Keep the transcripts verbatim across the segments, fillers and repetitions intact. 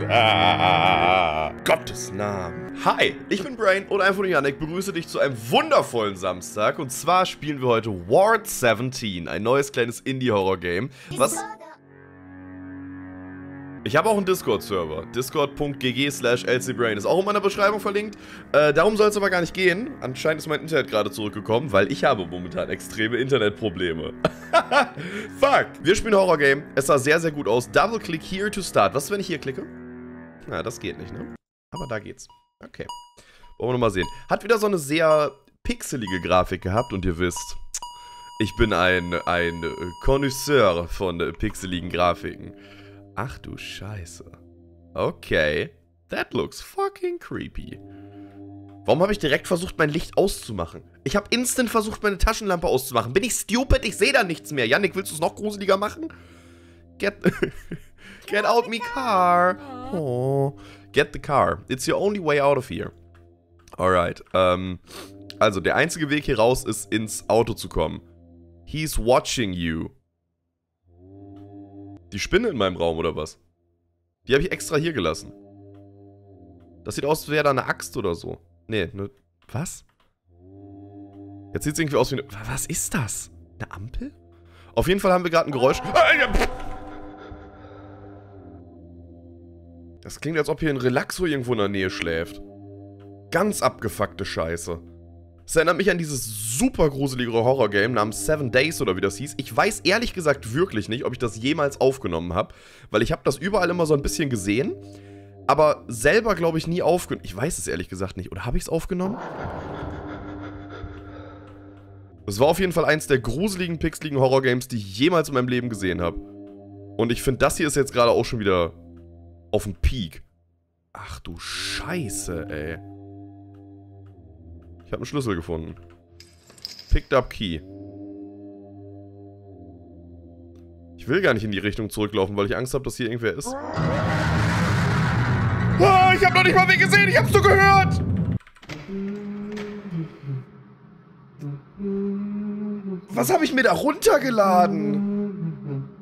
Ah, Gottes Namen. Hi, ich bin Brain und einfach nur Yannick, begrüße dich zu einem wundervollen Samstag. Und zwar spielen wir heute Ward siebzehn, ein neues kleines Indie-Horror-Game, was... Ich habe auch einen Discord-Server, discord.gg slash lcbrain, ist auch in meiner Beschreibung verlinkt. Äh, darum soll es aber gar nicht gehen. Anscheinend ist mein Internet gerade zurückgekommen, weil ich habe momentan extreme Internetprobleme. Fuck! Wir spielen Horror-Game, es sah sehr, sehr gut aus. Double-click here to start. Was ist, wenn ich hier klicke? Na, das geht nicht, ne? Aber da geht's. Okay. Wollen wir nochmal sehen. Hat wieder so eine sehr pixelige Grafik gehabt und ihr wisst, ich bin ein, ein Connoisseur von pixeligen Grafiken. Ach du Scheiße. Okay. That looks fucking creepy. Warum habe ich direkt versucht, mein Licht auszumachen? Ich habe instant versucht, meine Taschenlampe auszumachen. Bin ich stupid? Ich sehe da nichts mehr. Yannick, willst du es noch gruseliger machen? Get... Get out me car. Oh. Get the car. It's your only way out of here. Alright. Ähm, also, der einzige Weg hier raus ist, ins Auto zu kommen. He's watching you. Die Spinne in meinem Raum, oder was? Die habe ich extra hier gelassen. Das sieht aus, als wäre da eine Axt oder so. Nee, ne... Was? Jetzt sieht es irgendwie aus wie eine... Was ist das? Eine Ampel? Auf jeden Fall haben wir gerade ein Geräusch... Das klingt, als ob hier ein Relaxo irgendwo in der Nähe schläft. Ganz abgefuckte Scheiße. Das erinnert mich an dieses super gruselige Horror-Game namens Seven Days oder wie das hieß. Ich weiß ehrlich gesagt wirklich nicht, ob ich das jemals aufgenommen habe, weil ich habe das überall immer so ein bisschen gesehen, aber selber glaube ich nie aufgenommen. Ich weiß es ehrlich gesagt nicht. Oder habe ich es aufgenommen? Es war auf jeden Fall eins der gruseligen, pixeligen Horror-Games, die ich jemals in meinem Leben gesehen habe. Und ich finde, das hier ist jetzt gerade auch schon wieder auf dem Peak. Ach du Scheiße, ey. Ich habe einen Schlüssel gefunden. Picked up key. Ich will gar nicht in die Richtung zurücklaufen, weil ich Angst habe, dass hier irgendwer ist. Ah, ich habe noch nicht mal wen gesehen, ich hab's nur gehört! Was habe ich mir da runtergeladen?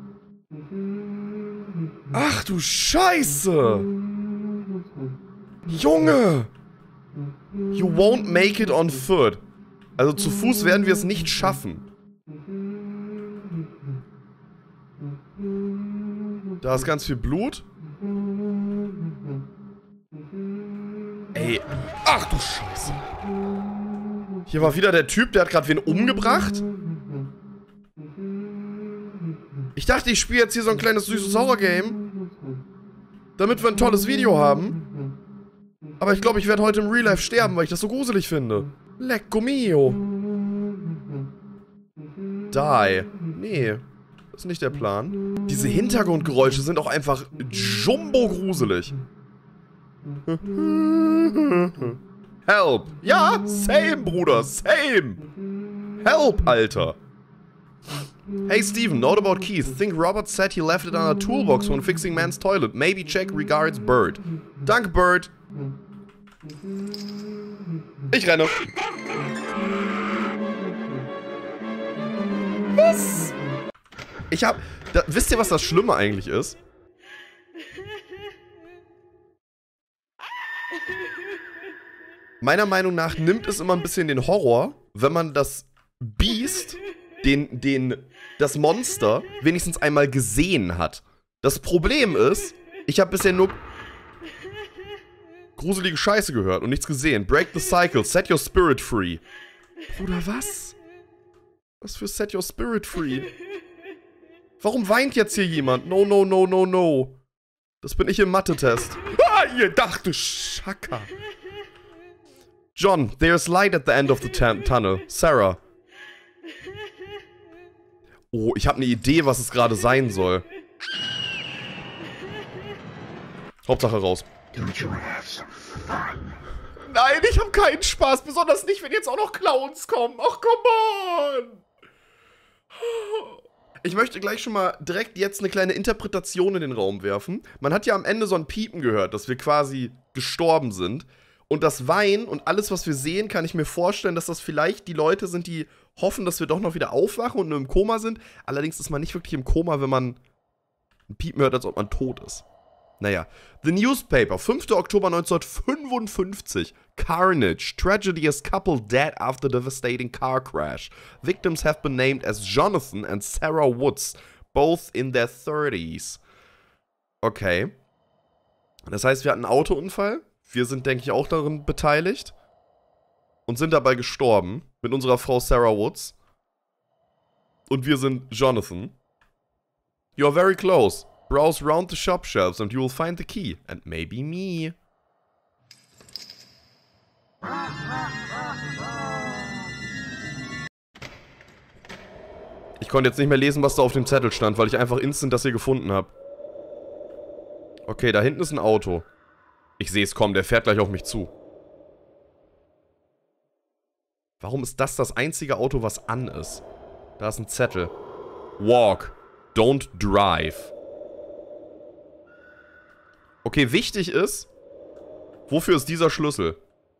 Ach du Scheiße! Junge! You won't make it on foot. Also zu Fuß werden wir es nicht schaffen. Da ist ganz viel Blut. Ey. Ach du Scheiße. Hier war wieder der Typ, der hat gerade wen umgebracht. Ich dachte, ich spiele jetzt hier so ein kleines süßes Horror-Game, damit wir ein tolles Video haben. Aber ich glaube, ich werde heute im Real Life sterben, weil ich das so gruselig finde. Lecco mio. Die. Nee, das ist nicht der Plan. Diese Hintergrundgeräusche sind auch einfach jumbo-gruselig. Help. Ja, same, Bruder, same. Help, Alter. Hey, Steven, note about keys. Think Robert said he left it on a toolbox when fixing man's toilet. Maybe check regards Bird. Danke, Bird. Ich renne. Was? Ich hab... Da, wisst ihr, was das Schlimme eigentlich ist? Meiner Meinung nach nimmt es immer ein bisschen den Horror, wenn man das Biest, den, den, das Monster, wenigstens einmal gesehen hat. Das Problem ist, ich habe bisher nur gruselige Scheiße gehört und nichts gesehen. Break the cycle, set your spirit free. Bruder, was? Was für set your spirit free? Warum weint jetzt hier jemand? No, no, no, no, no. Das bin ich im Mathe-Test. Ah, ihr dachte Schaka. John, there's light at the end of the tunnel. Sarah. Oh, ich habe eine Idee, was es gerade sein soll. Hauptsache raus. Nein, ich habe keinen Spaß. Besonders nicht, wenn jetzt auch noch Clowns kommen. Ach, come on. Ich möchte gleich schon mal direkt jetzt eine kleine Interpretation in den Raum werfen. Man hat ja am Ende so ein Piepen gehört, dass wir quasi gestorben sind. Und das Weinen und alles, was wir sehen, kann ich mir vorstellen, dass das vielleicht die Leute sind, die hoffen, dass wir doch noch wieder aufwachen und nur im Koma sind. Allerdings ist man nicht wirklich im Koma, wenn man ein Piepen hört, als ob man tot ist. Naja. The Newspaper, fünfter Oktober neunzehnhundertfünfundfünfzig. Carnage. Tragedy as couple dead after devastating car crash. Victims have been named as Jonathan and Sarah Woods. Both in their thirties. Okay. Das heißt, wir hatten einen Autounfall. Wir sind, denke ich, auch darin beteiligt. Und sind dabei gestorben. Mit unserer Frau Sarah Woods. Und wir sind Jonathan. You're very close. Browse round the shop shelves and you will find the key. And maybe me. Ich konnte jetzt nicht mehr lesen, was da auf dem Zettel stand, weil ich einfach instant das hier gefunden habe. Okay, da hinten ist ein Auto. Ich sehe es kommen, der fährt gleich auf mich zu. Warum ist das das einzige Auto, was an ist? Da ist ein Zettel. Walk. Don't drive. Okay, wichtig ist, wofür ist dieser Schlüssel?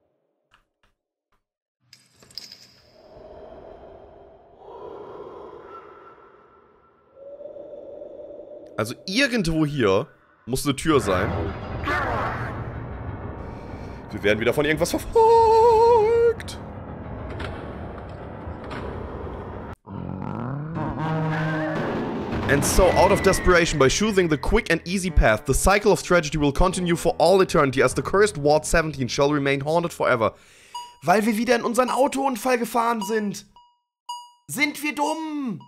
Also irgendwo hier muss eine Tür sein. Wir werden wieder von irgendwas verfolgt. And so, out of desperation, by choosing the quick and easy path, the cycle of tragedy will continue for all eternity as the cursed Ward seventeen shall remain haunted forever. Weil wir wieder in unseren Autounfall gefahren sind. Sind wir dumm?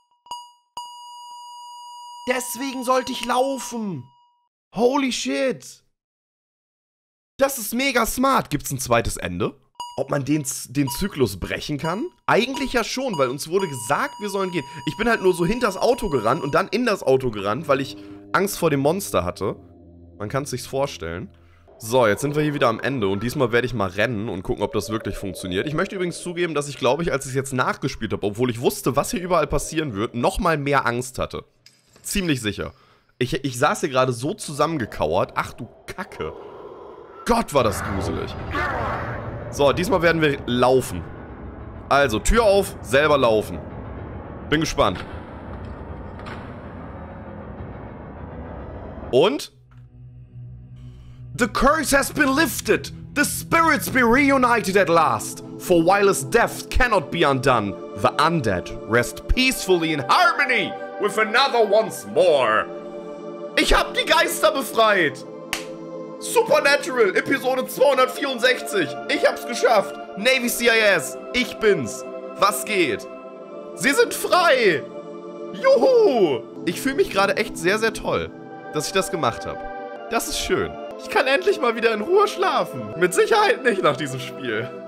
Deswegen sollte ich laufen. Holy shit. Das ist mega smart. Gibt's ein zweites Ende? Ob man den, den Zyklus brechen kann? Eigentlich ja schon, weil uns wurde gesagt, wir sollen gehen. Ich bin halt nur so hinters Auto gerannt und dann in das Auto gerannt, weil ich Angst vor dem Monster hatte. Man kann es sich vorstellen. So, jetzt sind wir hier wieder am Ende und diesmal werde ich mal rennen und gucken, ob das wirklich funktioniert. Ich möchte übrigens zugeben, dass ich, glaube ich, als ich es jetzt nachgespielt habe, obwohl ich wusste, was hier überall passieren wird, nochmal mehr Angst hatte. Ziemlich sicher. Ich, ich saß hier gerade so zusammengekauert. Ach du Kacke. Gott, war das gruselig. So, diesmal werden wir laufen. Also, Tür auf, selber laufen. Bin gespannt. Und? The curse has been lifted. The spirits be reunited at last. For while his death cannot be undone, the undead rest peacefully in harmony with another once more. Ich hab die Geister befreit. Supernatural, Episode zweihundertvierundsechzig. Ich hab's geschafft. Navy C I S, ich bin's. Was geht? Sie sind frei. Juhu. Ich fühle mich gerade echt sehr, sehr toll, dass ich das gemacht habe. Das ist schön. Ich kann endlich mal wieder in Ruhe schlafen. Mit Sicherheit nicht nach diesem Spiel.